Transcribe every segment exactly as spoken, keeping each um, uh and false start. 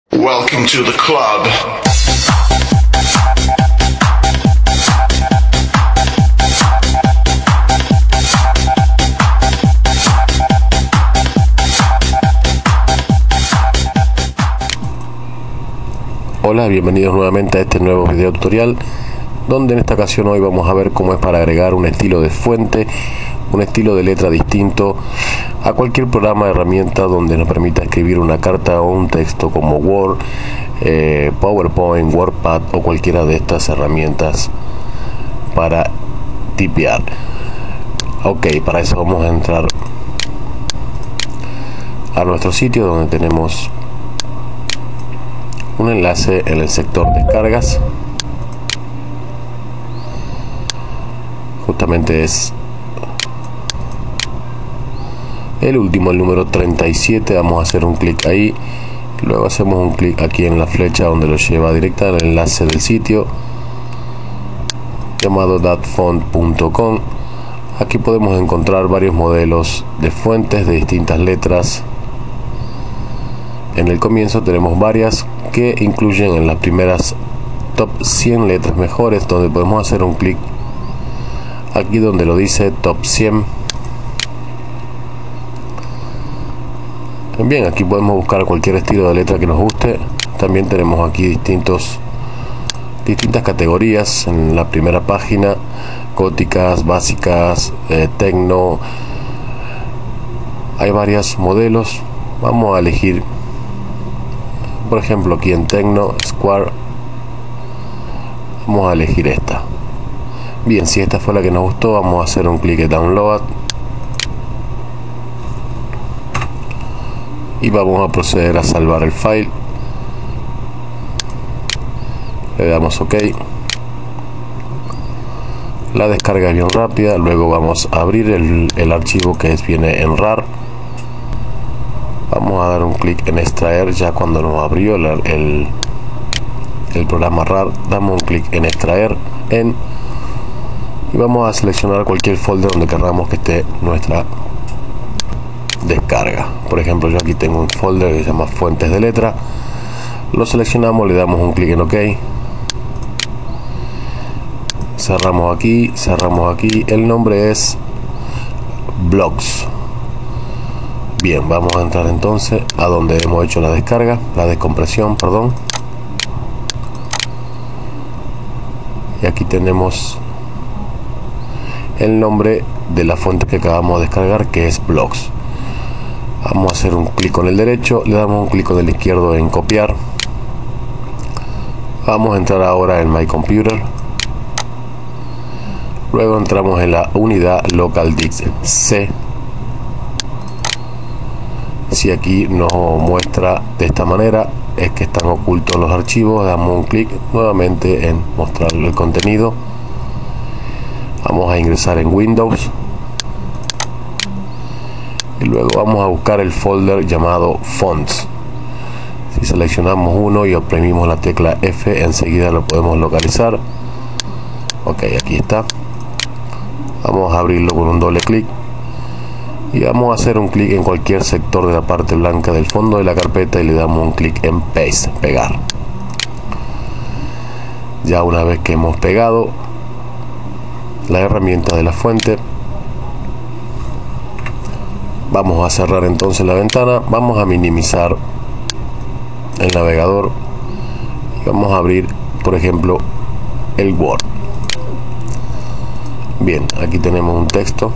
Welcome to the club. Hola, bienvenidos nuevamente a este nuevo video tutorial, donde en esta ocasión hoy vamos a ver cómo es para agregar un estilo de fuente, un estilo de letra distinto a cualquier programa de herramienta donde nos permita escribir una carta o un texto como Word, eh, PowerPoint, WordPad o cualquiera de estas herramientas para tipear. Ok, para eso vamos a entrar a nuestro sitio, donde tenemos un enlace en el sector descargas. Justamente es el último, el número treinta y siete. Vamos a hacer un clic ahí, luego hacemos un clic aquí en la flecha donde lo lleva directa al enlace del sitio llamado datfont punto com. Aquí podemos encontrar varios modelos de fuentes de distintas letras. En el comienzo tenemos varias que incluyen en las primeras top cien letras mejores, donde podemos hacer un clic aquí donde lo dice top cien. Bien, aquí podemos buscar cualquier estilo de letra que nos guste. También tenemos aquí distintos distintas categorías en la primera página: góticas, básicas, eh, tecno. Hay varios modelos. Vamos a elegir, por ejemplo, aquí en Tecno Square vamos a elegir esta. Bien, si esta fue la que nos gustó, vamos a hacer un clic en download y vamos a proceder a salvar el file. Le damos OK. La descarga es bien rápida. Luego vamos a abrir el, el archivo que es, viene en RAR. Vamos a dar un clic en extraer. Ya cuando nos abrió el, el, el programa RAR, damos un clic en extraer en y vamos a seleccionar cualquier folder donde queramos que esté nuestra descarga. Por ejemplo, yo aquí tengo un folder que se llama fuentes de letra. Lo seleccionamos, le damos un clic en OK, cerramos aquí, cerramos aquí. El nombre es Blocks. Bien, vamos a entrar entonces a donde hemos hecho la descarga, la descompresión, perdón. Y aquí tenemos el nombre de la fuente que acabamos de descargar, que es Blocks. Vamos a hacer un clic con el derecho, le damos un clic con el izquierdo en copiar. Vamos a entrar ahora en My Computer. Luego entramos en la unidad Local Disk C. Si aquí nos muestra de esta manera, es que están ocultos los archivos. Damos un clic nuevamente en mostrar el contenido. Vamos a ingresar en Windows y luego vamos a buscar el folder llamado Fonts. Si seleccionamos uno y oprimimos la tecla F, enseguida lo podemos localizar. Ok, aquí está. Vamos a abrirlo con un doble clic y vamos a hacer un clic en cualquier sector de la parte blanca del fondo de la carpeta y le damos un clic en Paste, pegar. Ya una vez que hemos pegado la herramienta de la fuente, vamos a cerrar entonces la ventana, vamos a minimizar el navegador y vamos a abrir, por ejemplo, el Word. Bien, aquí tenemos un texto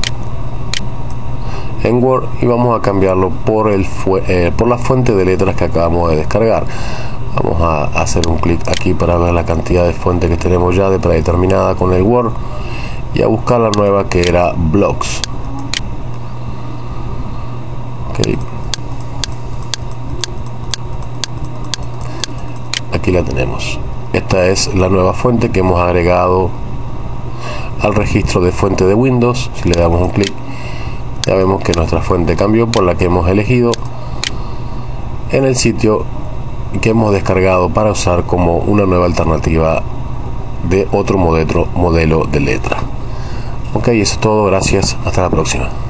en Word y vamos a cambiarlo por, el eh, por la fuente de letras que acabamos de descargar. Vamos a hacer un clic aquí para ver la cantidad de fuentes que tenemos ya de predeterminada con el Word y a buscar la nueva, que era Blocks. Okay. Aquí la tenemos. Esta es la nueva fuente que hemos agregado al registro de fuente de Windows. Si le damos un clic, ya vemos que nuestra fuente cambió por la que hemos elegido en el sitio que hemos descargado para usar como una nueva alternativa de otro modelo, modelo de letra. Ok, eso es todo. Gracias. Hasta la próxima.